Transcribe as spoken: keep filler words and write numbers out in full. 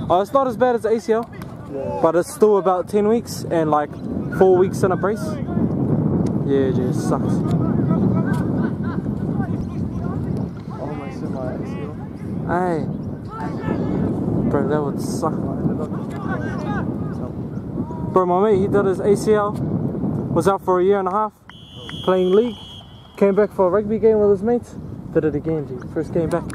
Oh, it's not as bad as A C L, yeah. But it's still about ten weeks and like four weeks in a brace. Yeah, it just sucks. Almost in my A C L. Hey. Bro, that would suck. Bro, my mate, he did his A C L, was out for a year and a half, playing league, came back for a rugby game with his mates, did it again, dude, first game back.